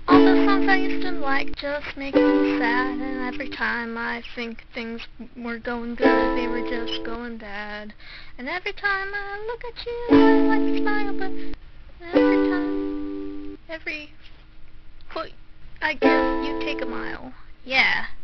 All the songs I used to like just make me sad, and every time I think things were going good, they were just going bad. And every time I look at you, I like to smile, but every foot I give, you take a mile. Yeah.